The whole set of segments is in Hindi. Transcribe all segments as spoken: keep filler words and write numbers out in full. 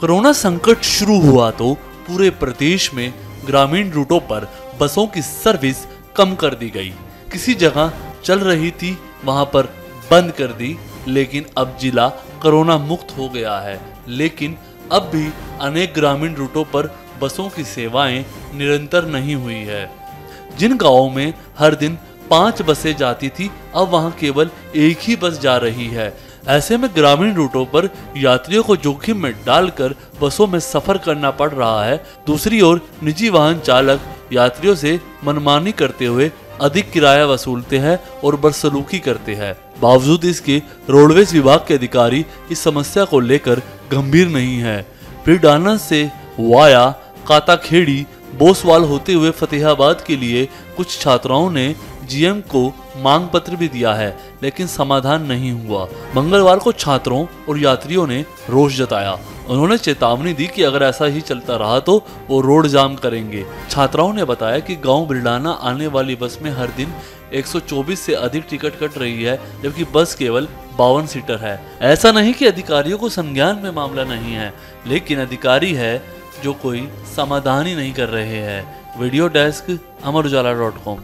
कोरोना संकट शुरू हुआ तो पूरे प्रदेश में ग्रामीण रूटों पर बसों की सर्विस कम कर दी गई। किसी जगह चल रही थी वहां पर बंद कर दी, लेकिन अब जिला कोरोना मुक्त हो गया है। लेकिन अब भी अनेक ग्रामीण रूटों पर बसों की सेवाएं निरंतर नहीं हुई है। जिन गांवों में हर दिन पांच बसें जाती थी, अब वहां केवल एक ही बस जा रही है। ऐसे में ग्रामीण रूटों पर यात्रियों को जोखिम में डालकर बसों में सफर करना पड़ रहा है। दूसरी ओर निजी वाहन चालक यात्रियों से मनमानी करते हुए अधिक किराया वसूलते हैं और बदसलूकी करते हैं। बावजूद इसके रोडवेज विभाग के अधिकारी इस समस्या को लेकर गंभीर नहीं है। प्रीडाना से वाया काताखेड़ी बोसवाल होते हुए फतेहाबाद के लिए कुछ छात्राओं ने जीएम को मांग पत्र भी दिया है, लेकिन समाधान नहीं हुआ। मंगलवार को छात्रों और यात्रियों ने रोष जताया। उन्होंने चेतावनी दी कि अगर ऐसा ही चलता रहा तो वो रोड जाम करेंगे। छात्राओं ने बताया कि गांव बिरडाना आने वाली बस में हर दिन एक सौ चौबीस से अधिक टिकट कट रही है, जबकि बस केवल बावन सीटर है। ऐसा नहीं कि अधिकारियों को संज्ञान में मामला नहीं है, लेकिन अधिकारी है जो कोई समाधान ही नहीं कर रहे हैं। Video desk Amar Ujala dot com.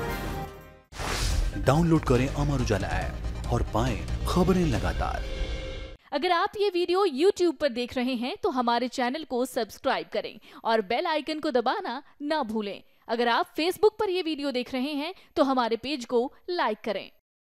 Download करें अमर उजाला ऐप और पाएं खबरें लगातार। अगर आप ये वीडियो यूट्यूब पर देख रहे हैं तो हमारे चैनल को सब्सक्राइब करें और बेल आइकन को दबाना ना भूलें। अगर आप फेसबुक पर ये वीडियो देख रहे हैं तो हमारे पेज को लाइक करें।